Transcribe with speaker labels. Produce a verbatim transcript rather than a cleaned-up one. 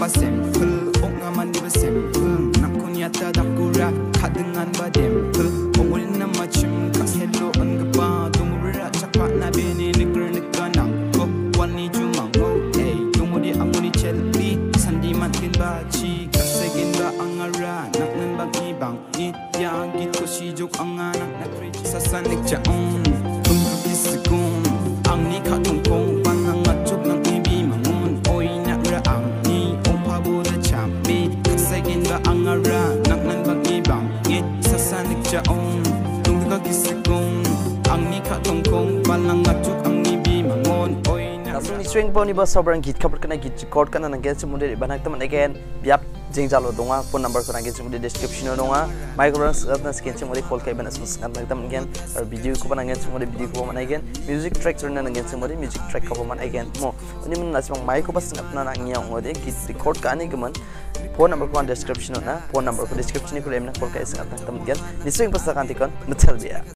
Speaker 1: sample 옹아만 입은 sample 남코니아타 닥구라 가등한 바 댐플 옹울나 맞춤 가셀로 언급바 동물을 아착파 나비니 니끌 니까 남고 완니 주망고 에이 동물이 아무리 젤리 산디만 낀바치 가세긴 바 앙아라 낙는 바기방이 야기 토시족 앙아낙 나크리 사산닉 자온 동물이 쓰군 앙니 가동공 반항아 쪽난 이비망온 오이나라 앙니 옹파보다 참비 가세긴 바 앙아라 낙는 바기방이 사산닉 자온 동물가 기쓰군 앙니 가동공 반항아 쪽 앙니 비망온
Speaker 2: Nasung string poni ba sobrang git cover kana git record kana nang get semude banak teman again biap jengjalo donga phone number kana get semude description donga microphone atna skin semude call kai bana sus ngan teman again video ko bana get semude video ko bana again music track turna nang get semude music track ko bana again mo oni mun nasung mic ko pas apna nang nyang ngode git record kani gaman phone number ko description na phone number ko description ko lemna call kai sangat teman again nisung pas kan tikon mutal dia